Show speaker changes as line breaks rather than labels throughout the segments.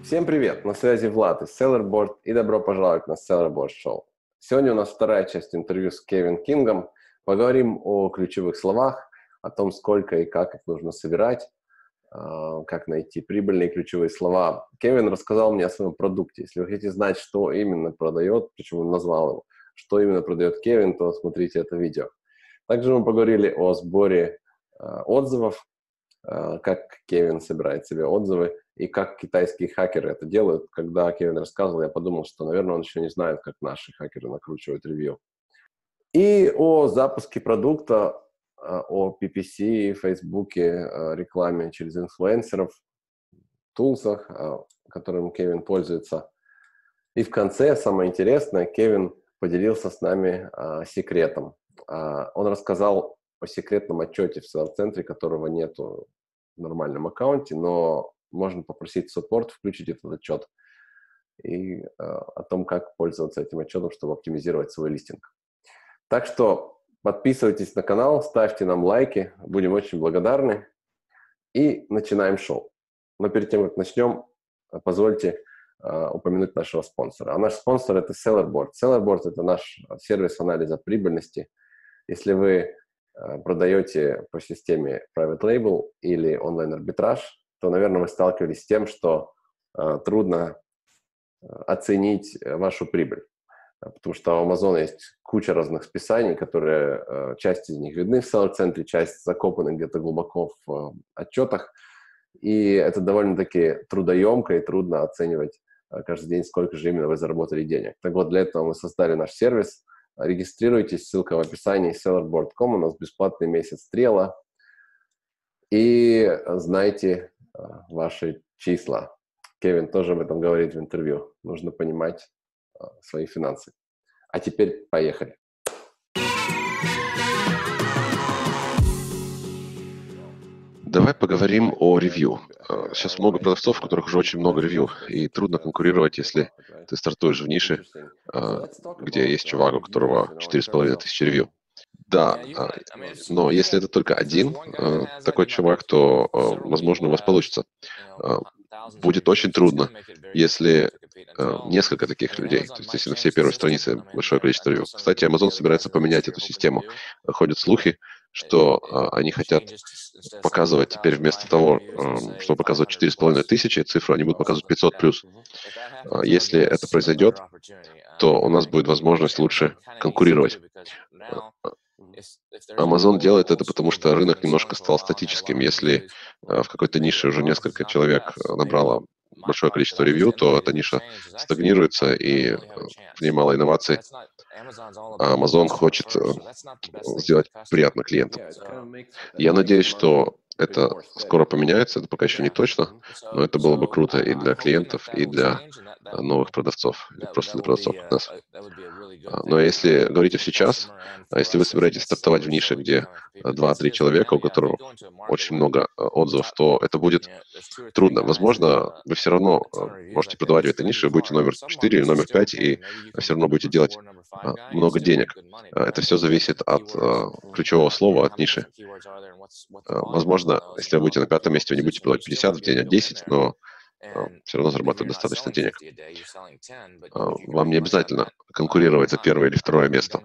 Всем привет! На связи Влад из Sellerboard и добро пожаловать на Sellerboard Show. Сегодня у нас вторая часть интервью с Кевин Кингом. Поговорим о ключевых словах, о том, сколько и как их нужно собирать, как найти прибыльные ключевые слова. Кевин рассказал мне о своем продукте. Если вы хотите знать, что именно продает, почему он назвал его, что именно продает Кевин, то смотрите это видео. Также мы поговорили о сборе отзывов, как Кевин собирает себе отзывы и как китайские хакеры это делают. Когда Кевин рассказывал, я подумал, что, наверное, он еще не знает, как наши хакеры накручивают ревью. И о запуске продукта, о PPC, Фейсбуке, рекламе через инфлюенсеров, тулсах, которым Кевин пользуется. И в конце, самое интересное, Кевин поделился с нами секретом. Он рассказал о секретном отчете в Seller-центре, которого нету в нормальном аккаунте, но можно попросить суппорт включить этот отчет и о том, как пользоваться этим отчетом, чтобы оптимизировать свой листинг. Так что подписывайтесь на канал, ставьте нам лайки, будем очень благодарны. И начинаем шоу. Но перед тем, как начнем, позвольте упомянуть нашего спонсора. А наш спонсор – это Sellerboard. Sellerboard – это наш сервис анализа прибыльности. Если вы продаете по системе Private Label или онлайн-арбитраж, то, наверное, вы сталкивались с тем, что трудно оценить вашу прибыль. Потому что у Amazon есть куча разных списаний, которые, часть из них видны в Seller-центре, часть закопаны где-то глубоко в отчетах. И это довольно-таки трудоемко и трудно оценивать каждый день, сколько же именно вы заработали денег. Так вот, для этого мы создали наш сервис. Регистрируйтесь, ссылка в описании, sellerboard.com, у нас бесплатный месяц Трела. И знайте ваши числа. Кевин тоже об этом говорит в интервью. Нужно понимать свои финансы. А теперь поехали.
Давай поговорим о ревью. Сейчас много продавцов, у которых уже очень много ревью, и трудно конкурировать, если ты стартуешь в нише, где есть чувак, у которого 4500 ревью. Да, но если это только один такой чувак, то, возможно, у вас получится. Будет очень трудно, если несколько таких людей, то есть если на всей первой странице большое количество ревью. Кстати, Amazon собирается поменять эту систему. Ходят слухи, что они хотят показывать теперь вместо того, чтобы показывать 4500 цифру, они будут показывать 500 плюс. Если это произойдет, то у нас будет возможность лучше конкурировать. Amazon делает это, потому что рынок немножко стал статическим. Если в какой-то нише уже несколько человек набрало большое количество ревью, то эта ниша стагнируется, и в ней мало инноваций. А Amazon хочет сделать приятно клиентам. Я надеюсь, что это скоро поменяется, это пока еще не точно, но это было бы круто и для клиентов, и для новых продавцов, или просто для продавцов как нас. Но если говорите сейчас, если вы собираетесь стартовать в нише, где 2-3 человека, у которых очень много отзывов, то это будет трудно. Возможно, вы все равно можете продавать в этой нише, вы будете номер 4 или номер 5, и все равно будете делать много денег. Это все зависит от ключевого слова, от ниши. Возможно, если вы будете на 5-м месте, вы не будете продавать 50 в день, а 10, но все равно зарабатывать достаточно денег. Вам не обязательно конкурировать за первое или второе место.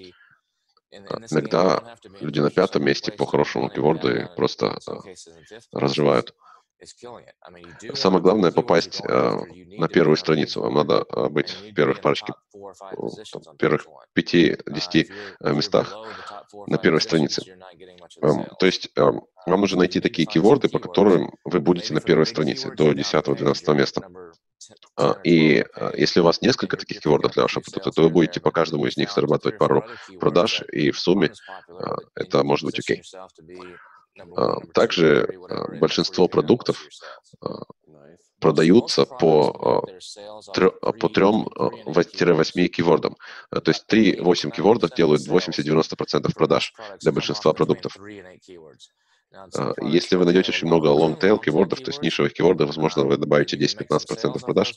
Иногда люди на 5-м месте по хорошему кейворду просто разрывают. Самое главное — попасть на первую страницу. Вам надо быть в первых парочке, в первых 5-10 местах на первой странице. То есть вам нужно найти такие кейворды, по которым вы будете на первой странице до 10-12 места. И если у вас несколько таких кейвордов для вашего продукта, то вы будете по каждому из них зарабатывать пару продаж, и в сумме это может быть окей. Также большинство продуктов продаются по 3-8 кейвордам. То есть 3-8 кейвордов делают 80-90% продаж для большинства продуктов. Если вы найдете очень много long-tail кейвордов, то есть нишевых кейвордов, возможно, вы добавите 10-15% продаж.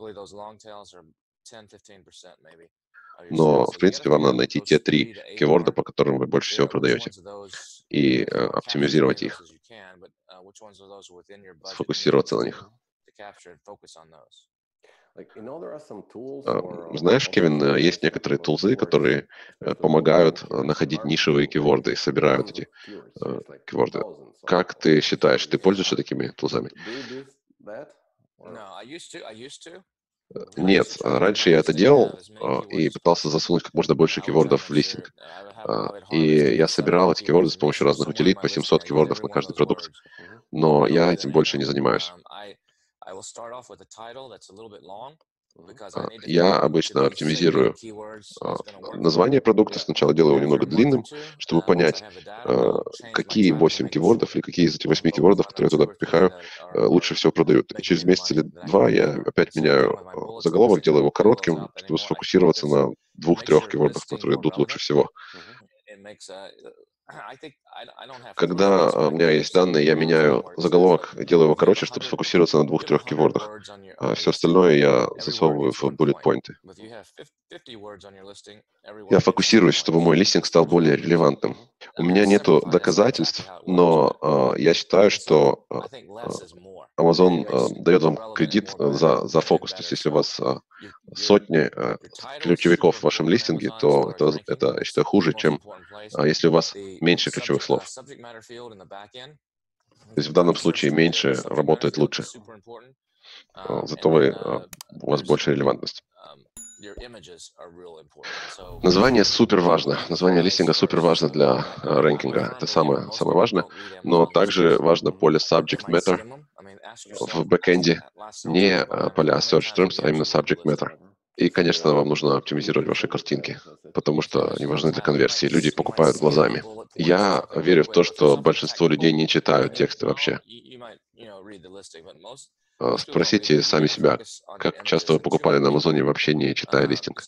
Но, в принципе, вам надо найти те 3 кейворда, по которым вы больше всего продаете, и оптимизировать их, сфокусироваться на них. Знаешь, Кевин, есть некоторые тулзы, которые помогают находить нишевые киворды и собирают эти киворды. Как ты считаешь, ты пользуешься такими тулзами? Нет, раньше я это делал и пытался засунуть как можно больше кивордов в листинг. И я собирал эти киворды с помощью разных утилит, по 700 кивордов на каждый продукт, но я этим больше не занимаюсь. Я обычно оптимизирую а, название продукта, сначала делаю его немного длинным, чтобы понять, какие 8 кивордов или какие из этих 8 кивордов, которые я туда пихаю, лучше всего продают. И через месяц или два я опять меняю заголовок, делаю его коротким, чтобы сфокусироваться на 2-3 кивордах, которые идут лучше всего. Когда у меня есть данные, я меняю заголовок, делаю его короче, чтобы сфокусироваться на 2-3 кивордах. А все остальное я засовываю в bullet poinты. Я фокусируюсь, чтобы мой листинг стал более релевантным. У меня нету доказательств, но я считаю, что Amazon дает вам кредит за фокус. То есть если у вас сотни ключевиков в вашем листинге, то это, я считаю, хуже, чем если у вас меньше ключевых слов. То есть в данном случае меньше работает лучше. Зато у вас больше релевантность. Название супер важно. Название листинга супер важно для рэнкинга. Это самое важное. Но также важно поле subject matter в бэкэнде. Не поля search terms, а именно subject matter. И, конечно, вам нужно оптимизировать ваши картинки, потому что они важны для конверсии. Люди покупают глазами. Я верю в то, что большинство людей не читают тексты вообще. Спросите сами себя, как часто вы покупали на Амазоне, вообще не читая листинг.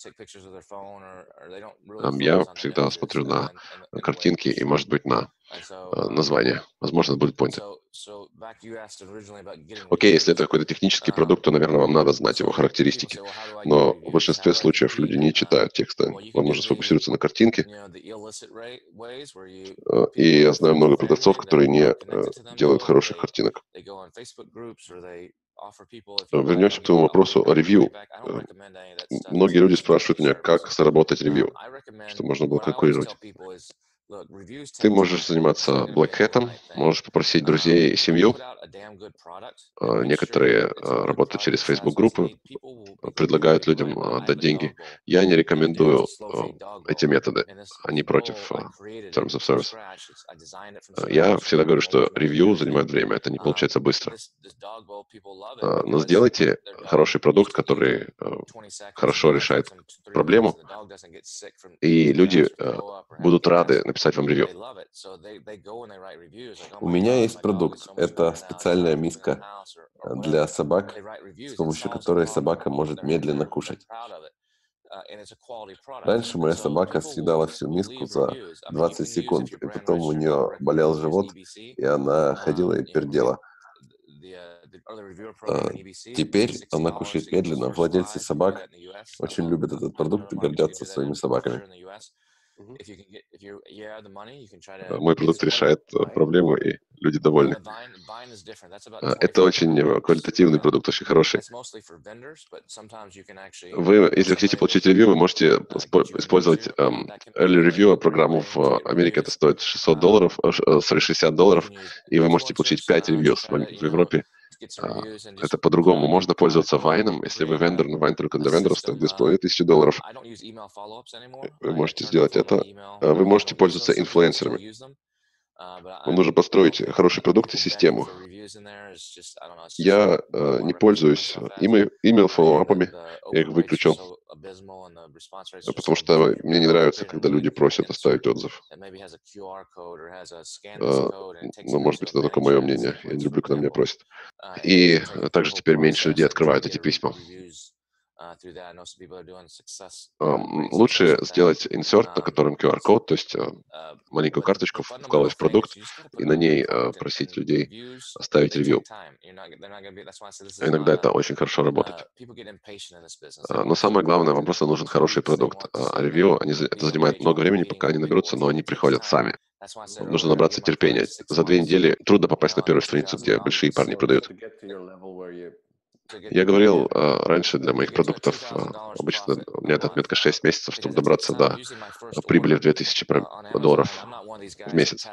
Я всегда смотрю на картинки и, может быть, на название. Возможно, будет point. Окей, если это какой-то технический продукт, то, наверное, вам надо знать его характеристики. Но в большинстве случаев люди не читают тексты. Вам нужно сфокусироваться на картинке. И я знаю много продавцов, которые не делают хороших картинок. Вернемся к твоему вопросу о ревью. Многие люди спрашивают меня, как заработать ревью, чтобы можно было конкурировать. Ты можешь заниматься Black Hat'ом, можешь попросить друзей и семью. Некоторые работают через Facebook-группы, предлагают людям дать деньги. Я не рекомендую эти методы. Они против Terms of Service. Я всегда говорю, что ревью занимает время, это не получается быстро. Но сделайте хороший продукт, который хорошо решает проблему, и люди будут рады написать вам ревью.
У меня есть продукт. Это специальная миска для собак, с помощью которой собака может медленно кушать. Раньше моя собака съедала всю миску за 20 секунд, и потом у нее болел живот, и она ходила и пердела. Теперь она кушает медленно. Владельцы собак очень любят этот продукт и гордятся своими собаками.
Мой продукт решает проблему, и люди довольны. Это очень квалитативный продукт, очень хороший. Вы, если хотите получить ревью, вы можете использовать Early Review программу в Америке. Это стоит $60, $60, и вы можете получить 5 ревью в Европе. Это по-другому. Можно пользоваться Вайном. Если вы вендор, но Вайн только для вендоров стоит $2500. Вы можете сделать это. Вы можете пользоваться инфлюенсерами. Вам нужно построить хороший продукт и систему. Я не пользуюсь email фоллоуапами, я их выключил, потому что мне не нравится, когда люди просят оставить отзыв. Но, может быть, это только мое мнение. Я не люблю, когда меня просят. И также теперь меньше людей открывают эти письма. Лучше сделать инсерт, на котором QR-код, то есть маленькую карточку вкладывать в продукт и на ней просить людей оставить ревью. Иногда это очень хорошо работает. Но самое главное, вам просто нужен хороший продукт. А ревью, это занимает много времени, пока они наберутся, но они приходят сами. Нужно набраться терпения. За 2 недели трудно попасть на первую страницу, где большие парни продают. Я говорил раньше, для моих продуктов обычно у меня эта отметка 6 месяцев, чтобы добраться до прибыли в $2000 в месяц.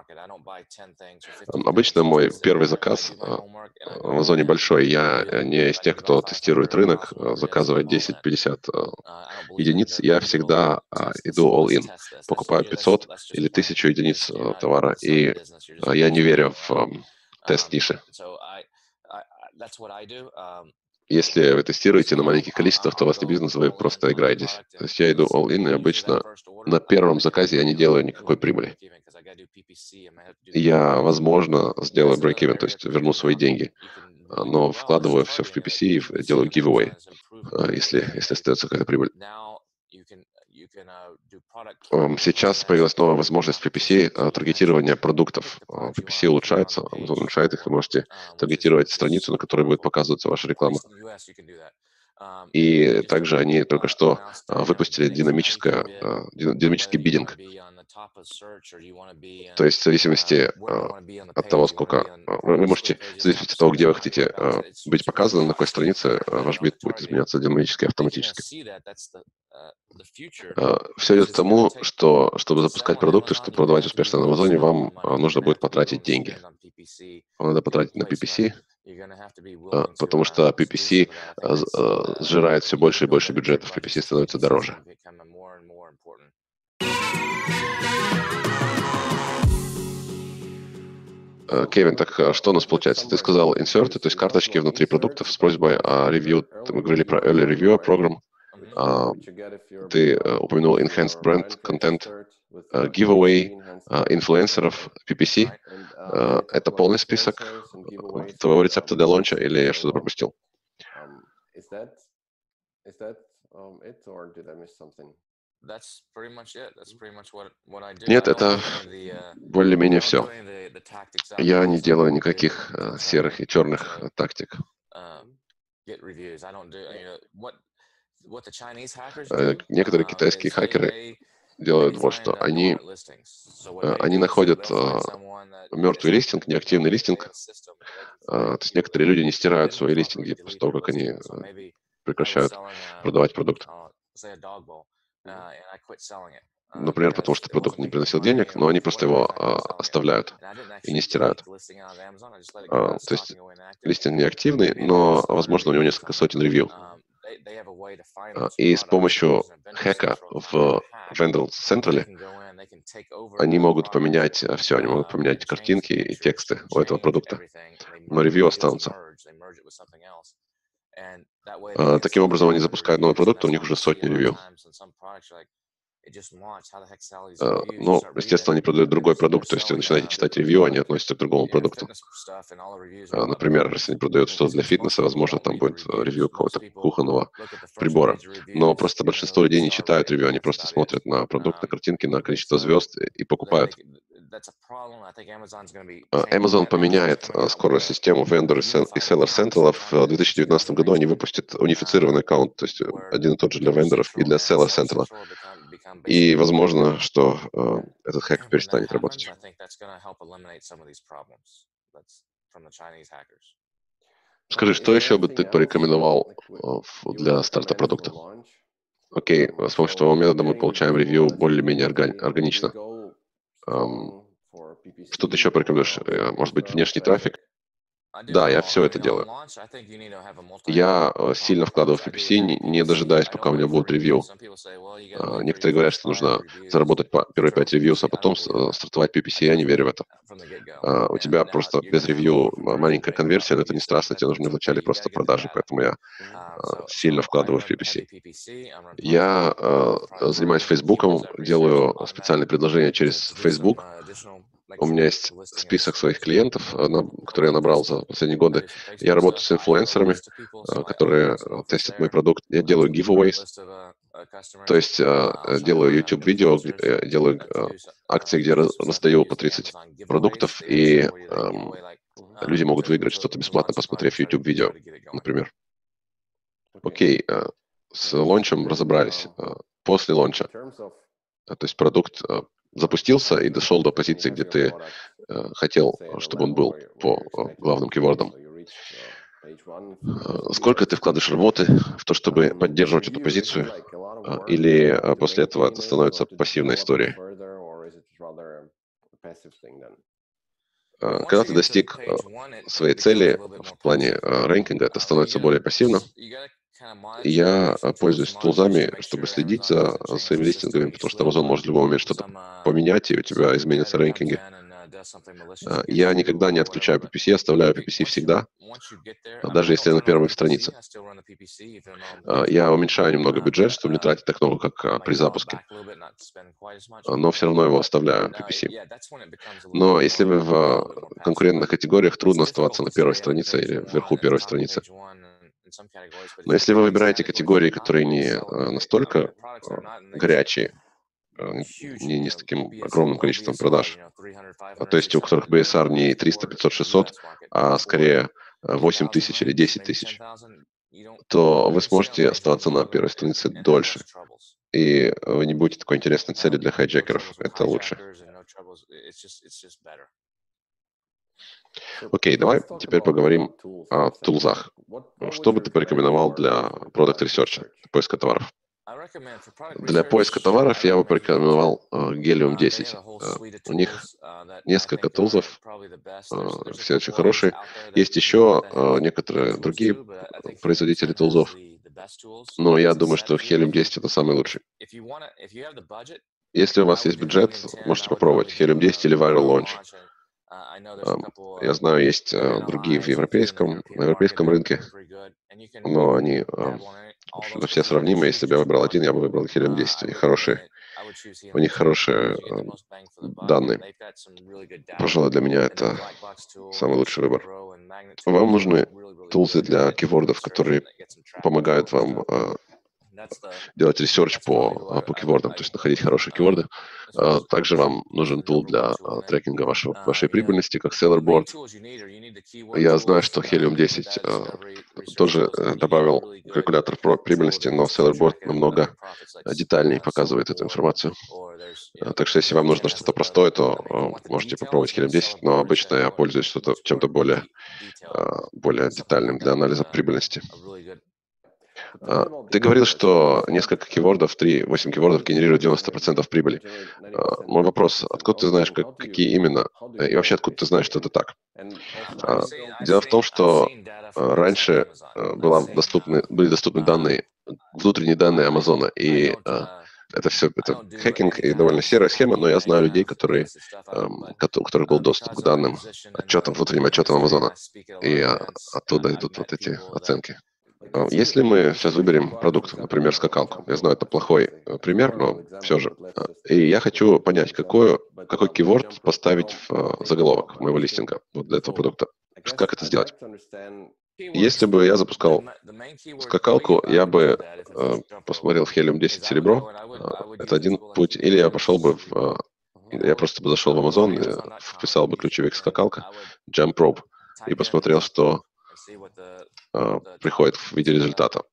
Обычно мой первый заказ в Амазоне большой. Я не из тех, кто тестирует рынок, заказывает 10-50 единиц. Я всегда иду all-in. Покупаю 500 или 1000 единиц товара, и я не верю в тест ниши. Если вы тестируете на маленьких количествах, то у вас не бизнес, вы просто играетесь. То есть я иду all-in, и обычно на первом заказе я не делаю никакой прибыли. Я, возможно, сделаю break-even, то есть верну свои деньги, но вкладываю все в PPC и делаю giveaway, если остается какая-то прибыль. Сейчас появилась новая возможность PPC таргетирования продуктов. PPC улучшается, Amazon улучшает их, вы можете таргетировать страницу, на которой будет показываться ваша реклама. И также они только что выпустили динамический биддинг. То есть в зависимости от того, сколько... Вы можете, в зависимости от того, где вы хотите быть показаны, на какой странице ваш бит будет изменяться динамически, автоматически. Все идет к тому, что, чтобы запускать продукты, чтобы продавать успешно на Амазоне, вам нужно будет потратить деньги. Вам надо потратить на PPC, потому что PPC сжирает все больше и больше бюджетов, PPC становится дороже. Кевин, так что у нас получается? Ты сказал инсерты, то есть карточки внутри продуктов с просьбой о ревью. Мы говорили про early review программ. Ты упомянул enhanced brand content, giveaway, инфлюенсеров, PPC. Это полный список твоего рецепта для лонча или я что-то пропустил? Нет, это более-менее все. Я не делаю никаких серых и черных тактик. Некоторые китайские хакеры делают вот что. Они находят мертвый листинг, неактивный листинг. То есть некоторые люди не стирают свои листинги после того, как они прекращают продавать продукт. Например, потому что продукт не приносил денег, но они просто его оставляют и не стирают. То есть листинг неактивный, но, возможно, у него несколько сотен ревью. И с помощью хэка в Vendor Central они могут поменять все, они могут поменять картинки и тексты у этого продукта, но ревью останутся. Таким образом, они запускают новый продукт, у них уже сотни ревью. Но, естественно, они продают другой продукт, то есть вы начинаете читать ревью, они относятся к другому продукту. Например, если они продают что-то для фитнеса, возможно, там будет ревью какого-то кухонного прибора. Но просто большинство людей не читают ревью, они просто смотрят на продукт, на картинки, на количество звезд и покупают. Amazon поменяет скоро систему Vendor и Seller Central. В 2019 году они выпустят унифицированный аккаунт, то есть один и тот же для вендоров и для Seller Central. И возможно, что этот хэк перестанет работать. Скажи, что еще бы ты порекомендовал для старта продукта? Окей, с помощью твоего метода мы получаем ревью более-менее органично. Что ты еще порекомендуешь? Может быть, внешний трафик? Да, я все это делаю. Я сильно вкладываю в PPC, не дожидаясь, пока у меня будут ревью. Некоторые говорят, что нужно заработать первые 5 ревьюс, а потом стартовать PPC. Я не верю в это. У тебя просто без ревью маленькая конверсия, но это не страшно, тебе нужны вначале просто продажи, поэтому я сильно вкладываю в PPC. Я занимаюсь Фейсбуком, делаю специальные предложения через Facebook. У меня есть список своих клиентов, которые я набрал за последние годы. Я работаю с инфлюенсерами, которые тестят мой продукт. Я делаю giveaways, то есть делаю YouTube-видео, делаю акции, где раздаю по 30 продуктов, и люди могут выиграть что-то бесплатно, посмотрев YouTube-видео, например. Окей, с лончем разобрались. После лонча, то есть продукт запустился и дошел до позиции, где ты хотел, чтобы он был по главным кейвордам. Сколько ты вкладываешь работы в то, чтобы поддерживать эту позицию, или после этого это становится пассивной историей? Когда ты достиг своей цели в плане рэнкинга, это становится более пассивно. И я пользуюсь тулзами, чтобы следить за своими листингами, потому что Amazon может в любой момент что-то поменять, и у тебя изменятся рэнкинги. Я никогда не отключаю PPC, оставляю PPC всегда, даже если я на первой странице. Я уменьшаю немного бюджет, чтобы не тратить так много, как при запуске, но все равно его оставляю PPC. Но если вы в конкурентных категориях, трудно оставаться на первой странице или вверху первой страницы. Но если вы выбираете категории, которые не настолько горячие, не с таким огромным количеством продаж, то есть у которых BSR не 300, 500, 600, а скорее 8 тысяч или 10 тысяч, то вы сможете оставаться на первой странице дольше. И вы не будете такой интересной цели для хайджекеров. Это лучше. Окей, давай теперь поговорим о тулзах. Что бы ты порекомендовал для Product Research, поиска товаров? Для поиска товаров я бы порекомендовал Helium 10. У них несколько тулзов, все очень хорошие. Есть еще некоторые другие производители тулзов, но я думаю, что Helium 10 это самый лучший. Если у вас есть бюджет, можете попробовать Helium 10 или Viral Launch. Я знаю, есть другие на европейском рынке, но они все сравнимы. Если бы я выбрал один, я бы выбрал Helium 10. У них хорошие данные. Пожалуй, для меня это самый лучший выбор. Вам нужны тулзы для кейвордов, которые помогают вам делать ресерч по кейвордам, то есть находить хорошие кейворды. Также вам нужен тул для трекинга вашей прибыльности, как Sellerboard. Я знаю, что Helium 10 тоже добавил калькулятор прибыльности, но Sellerboard намного детальнее показывает эту информацию. Так что если вам нужно что-то простое, то можете попробовать Helium 10, но обычно я пользуюсь чем-то более детальным для анализа прибыльности. Ты говорил, что несколько кейвордов, 8 кейвордов генерируют 90% прибыли. Мой вопрос, откуда ты знаешь, какие именно, и вообще откуда ты знаешь, что это так? Дело в том, что раньше были доступны данные, внутренние данные Амазона, и это хакинг и довольно серая схема, но я знаю людей, у которых был доступ к данным, внутренним отчетам Амазона, и оттуда идут вот эти оценки. Если мы сейчас выберем продукт, например, скакалку, я знаю, это плохой пример, но все же, и я хочу понять, какой кейворд поставить в заголовок моего листинга вот для этого продукта. Как это сделать? Если бы я запускал скакалку, я бы посмотрел Helium 10 серебро, это один путь, или я пошел бы я просто бы зашел в Amazon, вписал бы ключевик скакалка, Jump Rope, и посмотрел, что приходит в виде результата.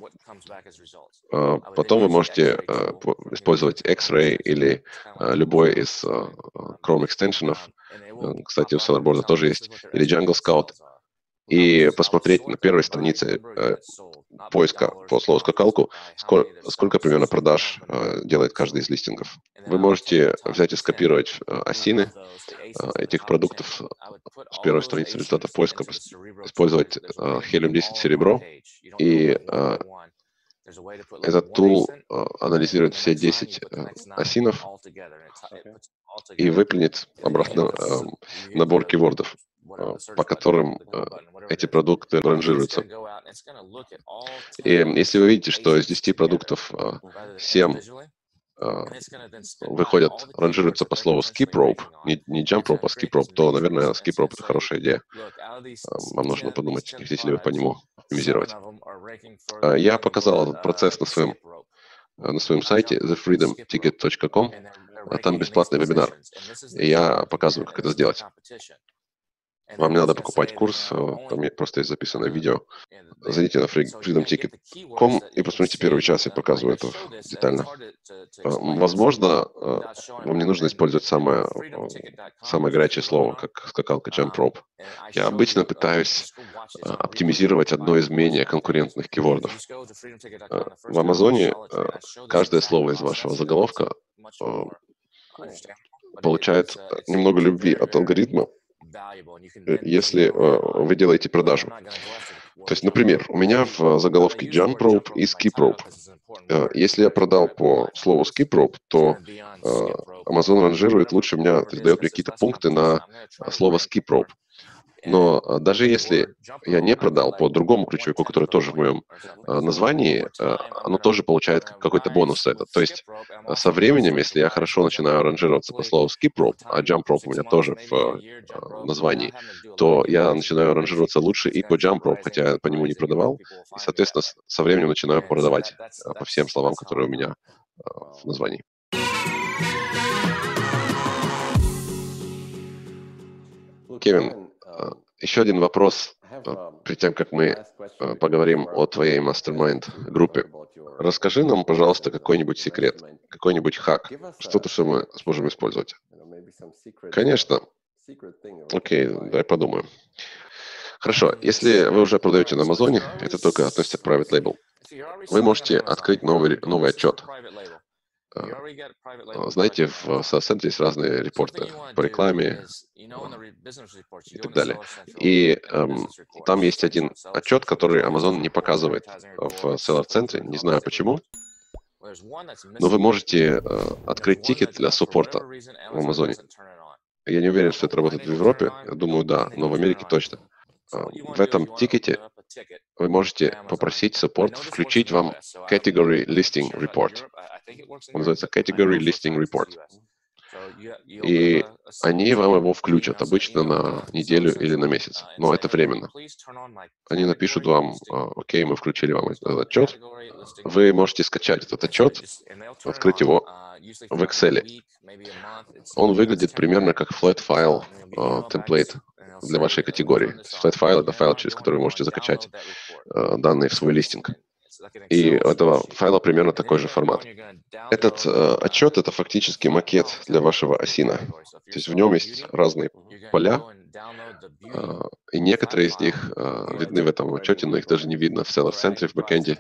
Потом вы можете использовать X-Ray или любой из Chrome экстеншенов. Кстати, у Sellerboard тоже есть. Или Jungle Scout. И посмотреть на первой странице поиска по слову «скакалку», сколько примерно продаж делает каждый из листингов. Вы можете взять и скопировать осины этих продуктов с первой страницы результатов поиска, использовать Helium 10 серебро, и этот тул анализирует все 10 осинов и выплюнет обратно набор кейвордов, по которым эти продукты ранжируются. И если вы видите, что из 10 продуктов 7 ранжируются по слову skip rope, не jump rope, а skip rope, то, наверное, skip rope — это хорошая идея. Вам нужно подумать, не хотите ли вы по нему оптимизировать. Я показал этот процесс на своем сайте thefreedomticket.com. Там бесплатный вебинар. И я показываю, как это сделать. вам не надо покупать курс, там просто есть записанное видео. Зайдите на freedomticket.com и посмотрите первый час, я показываю это детально. Возможно, вам не нужно использовать самое горячее слово, как скакалка Jump Rope. Я обычно пытаюсь оптимизировать одно из менее конкурентных кивордов. В Амазоне каждое слово из вашего заголовка получает немного любви от алгоритма, если вы делаете продажу. То есть, например, у меня в заголовке Jump Rope и Skip Rope. Если я продал по слову Skip Rope, то Amazon ранжирует лучше меня, то есть дает мне какие-то пункты на слово Skip Rope. Но даже если я не продал по другому ключевику, который тоже в моем названии, оно тоже получает какой-то бонус за это. То есть со временем, если я хорошо начинаю ранжироваться по слову skip rope, а jump rope у меня тоже в названии, то я начинаю ранжироваться лучше и по jump rope, хотя я по нему не продавал. И, соответственно, со временем начинаю продавать по всем словам, которые у меня в названии. Кевин, еще один вопрос, перед тем, как мы поговорим о твоей мастер-майнд-группе. Расскажи нам, пожалуйста, какой-нибудь секрет, какой-нибудь хак, что-то, что мы сможем использовать. Конечно. Окей, дай подумаю. Хорошо, если вы уже продаете на Амазоне, это только относится к private label. Вы можете открыть новый отчет. Знаете, в SaaS-центре есть разные репорты по рекламе и так далее. И там есть один отчет, который Amazon не показывает в Seller-центре, не знаю почему. Но вы можете открыть тикет для суппорта в Амазоне. Я не уверен, что это работает в Европе, я думаю, да, но в Америке точно. В этом тикете вы можете попросить суппорт включить вам Category Listing Report. Он называется Category Listing Report. И они вам его включат обычно на неделю или на месяц, но это временно. Они напишут вам, окей, мы включили вам этот отчет. Вы можете скачать этот отчет, открыть его в Excel. Он выглядит примерно как flat file template для вашей категории. Flat file — это файл, через который вы можете закачать данные в свой листинг. И у этого файла примерно такой же формат. Этот отчет — это фактически макет для вашего осина. То есть в нем есть разные поля, и некоторые из них видны в этом отчете, но их даже не видно в Seller-центре, в бэкэнде.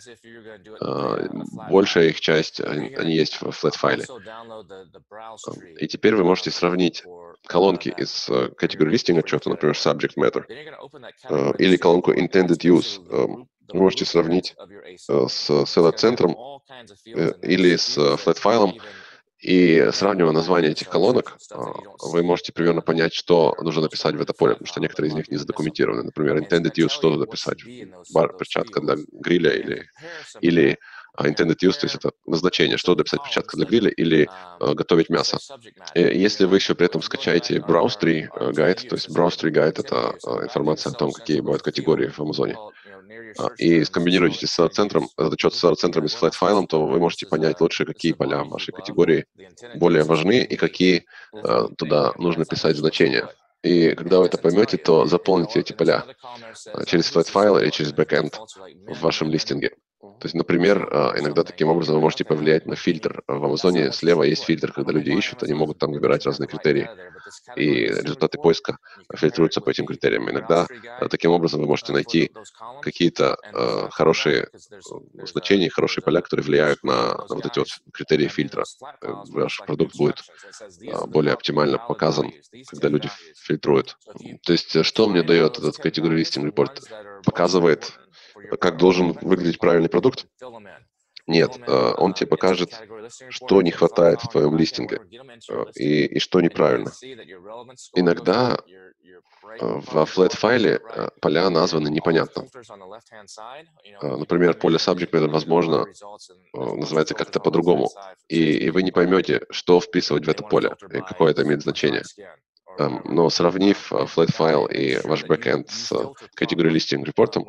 Большая их часть, они есть в flat-файле. И теперь вы можете сравнить колонки из Category Listing отчета, например, Subject Matter, или колонку Intended Use. Вы можете сравнить с Seller-центром или с flat-файлом, и сравнивая названия этих колонок, вы можете примерно понять, что нужно написать в это поле, потому что некоторые из них не задокументированы. Например, intended use, что туда писать? Перчатка для гриля или intended use, то есть это назначение, что туда писать, перчатка для гриля или готовить мясо. И если вы еще при этом скачаете Browse Tree Guide, то есть Browse Tree Guide — это информация о том, какие бывают категории в Амазоне, и скомбинируете с Seller-центром, этот отчет с Seller-центром и с flat-файлом, то вы можете понять лучше, какие поля в вашей категории более важны и какие туда нужно писать значения. И когда вы это поймете, то заполните эти поля через flat-файл или через бэкэнд в вашем листинге. То есть, например, иногда таким образом вы можете повлиять на фильтр. В Амазоне слева есть фильтр, когда люди ищут, они могут там выбирать разные критерии, и результаты поиска фильтруются по этим критериям. Иногда таким образом вы можете найти какие-то хорошие значения, хорошие поля, которые влияют на вот эти вот критерии фильтра. Ваш продукт будет более оптимально показан, когда люди фильтруют. То есть, что мне дает этот Category Listing Report? Показывает, как должен выглядеть правильный продукт? Нет, он тебе покажет, что не хватает в твоем листинге и что неправильно. Иногда во flat-файле поля названы непонятно. Например, поле Subject Matter, возможно, называется как-то по-другому, и вы не поймете, что вписывать в это поле и какое это имеет значение. Но сравнив flat-файл и ваш бэкэнд с Category Listing репортом,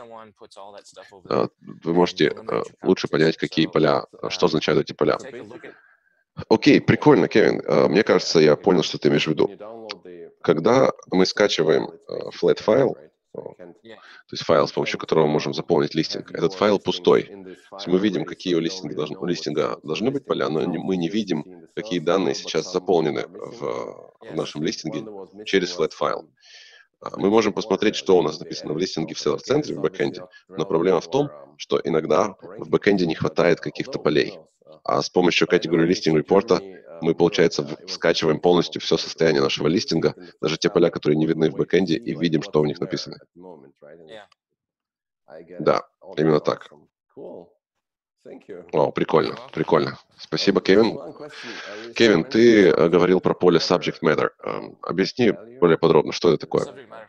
вы можете лучше понять, какие поля, что означают эти поля. Окей, прикольно, Кевин. Мне кажется, я понял, что ты имеешь в виду. Когда мы скачиваем flat файл, то есть файл, с помощью которого мы можем заполнить листинг, этот файл пустой. То есть мы видим, какие у листинга должны быть поля, но мы не видим, какие данные сейчас заполнены в нашем листинге через flat файл. Мы можем посмотреть, что у нас написано в листинге в селлер-центре, в бэкэнде, но проблема в том, что иногда в бэкэнде не хватает каких-то полей. А с помощью Category Listing Report мы, получается, скачиваем полностью все состояние нашего листинга, даже те поля, которые не видны в бэкэнде, и видим, что в них написано. Да, именно так. О, прикольно, прикольно. Спасибо, Кевин. Кевин, ты говорил про поле Subject Matter. Объясни более подробно, что это такое.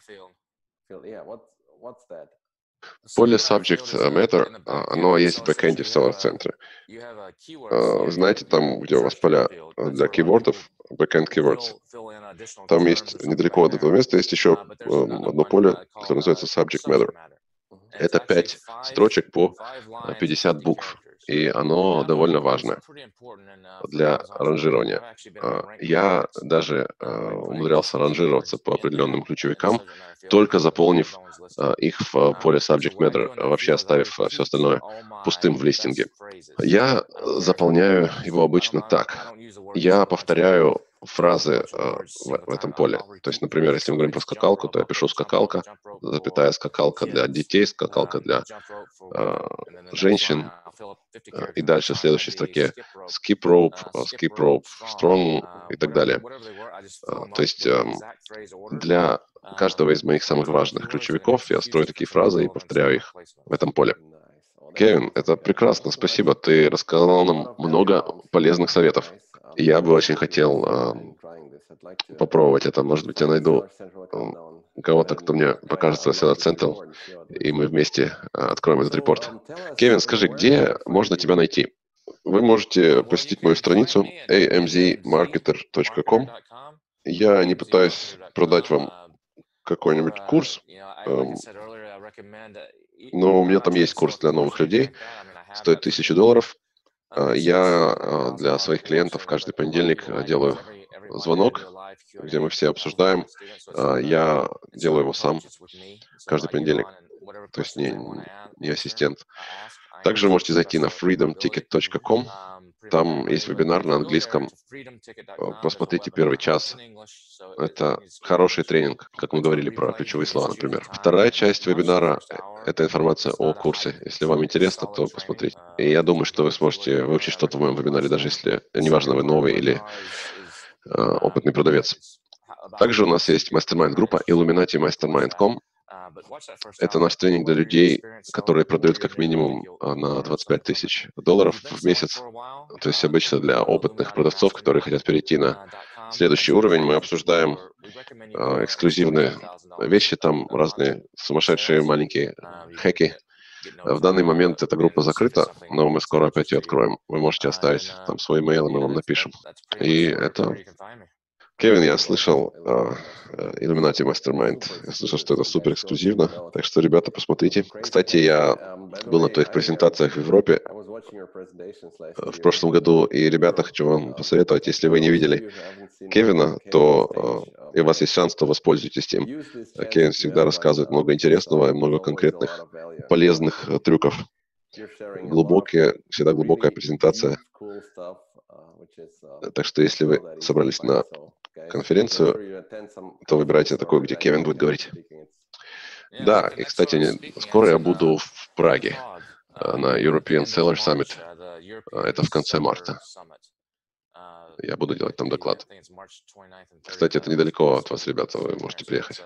Поле Subject Matter, оно есть в бэкэнде в селлер-центре. Знаете, там, где у вас поля для кейвордов, backend keywords, там есть, недалеко от этого места, есть еще одно поле, которое называется Subject Matter. Это 5 строчек по 50 букв, и оно довольно важно для ранжирования. Я даже умудрялся ранжироваться по определенным ключевикам, только заполнив их в поле Subject Matter, вообще оставив все остальное пустым в листинге. Я заполняю его обычно так. Я повторяю фразы в этом поле. То есть, например, если мы говорим про скакалку, то я пишу скакалка, запятая скакалка для детей, скакалка для женщин. И дальше в следующей строке skip rope, strong и так далее. То есть для каждого из моих самых важных ключевиков я строю такие фразы и повторяю их в этом поле. Кевин, это прекрасно, спасибо. Ты рассказал нам много полезных советов. Я бы очень хотел попробовать это. Может быть, я найду кого-то, кто мне покажется селлер-центром, и мы вместе откроем этот репорт. Кевин, скажи, где можно тебя найти? Вы можете посетить мою страницу amzmarketer.com. Я не пытаюсь продать вам какой-нибудь курс, но у меня там есть курс для новых людей, стоит $1000. Я для своих клиентов каждый понедельник делаю звонок, где мы все обсуждаем. Я делаю его сам каждый понедельник, то есть не ассистент. Также вы можете зайти на freedomticket.com. Там есть вебинар на английском. Посмотрите первый час. Это хороший тренинг, как мы говорили про ключевые слова, например. Вторая часть вебинара — это информация о курсе. Если вам интересно, то посмотрите. И я думаю, что вы сможете выучить что-то в моем вебинаре, даже если, неважно, вы новый или опытный продавец. Также у нас есть мастер-майнд-группа illuminatimastermind.com. Это наш тренинг для людей, которые продают как минимум на $25 тысяч в месяц. То есть обычно для опытных продавцов, которые хотят перейти на следующий уровень. Мы обсуждаем эксклюзивные вещи, там разные сумасшедшие маленькие хэки. В данный момент эта группа закрыта, но мы скоро опять ее откроем. Вы можете оставить там свой имейл, и мы вам напишем. И это... Кевин, я слышал Illuminati Mastermind. Я слышал, что это супер эксклюзивно. Так что, ребята, посмотрите. Кстати, я был на твоих презентациях в Европе в прошлом году. И, ребята, хочу вам посоветовать, если вы не видели Кевина, то и у вас есть шанс, то воспользуйтесь им. Кевин всегда рассказывает много интересного и много конкретных полезных трюков. Всегда глубокая презентация. Так что, если вы собрались на конференцию, то выбирайте такую, где Кевин будет говорить. Да, и, кстати, скоро я буду в Праге на European Seller Summit. Это в конце марта. Я буду делать там доклад. Кстати, это недалеко от вас, ребята, вы можете приехать.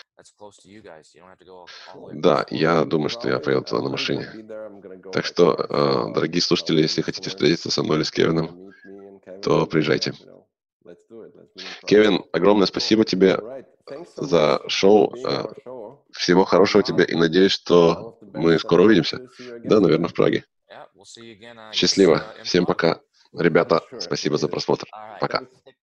Да, я думаю, что я поеду туда на машине. Так что, дорогие слушатели, если хотите встретиться со мной или с Кевином, то приезжайте. Кевин, огромное спасибо тебе за шоу. Всего хорошего тебе и надеюсь, что мы скоро увидимся. Да, наверное, в Праге. Счастливо. Всем пока. Ребята, спасибо за просмотр. Пока.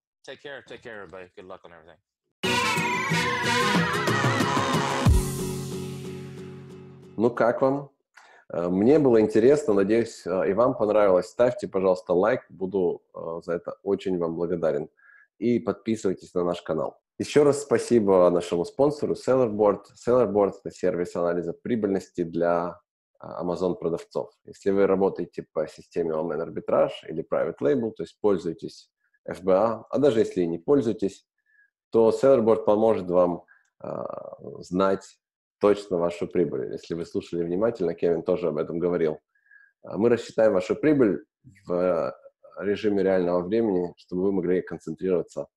Ну, как вам? Мне было интересно, надеюсь, и вам понравилось. Ставьте, пожалуйста, лайк. Буду за это очень вам благодарен. и подписывайтесь на наш канал. Еще раз спасибо нашему спонсору Sellerboard. Sellerboard – это сервис анализа прибыльности для Amazon продавцов. Если вы работаете по системе Online Arbitrage или Private Label, то есть пользуетесь FBA, а даже если и не пользуетесь, то Sellerboard поможет вам знать точно вашу прибыль. Если вы слушали внимательно, Кевин тоже об этом говорил. Мы рассчитаем вашу прибыль в режиме реального времени, чтобы вы могли концентрироваться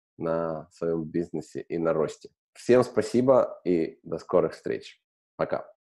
на своем бизнесе и на росте. Всем спасибо и до скорых встреч. Пока.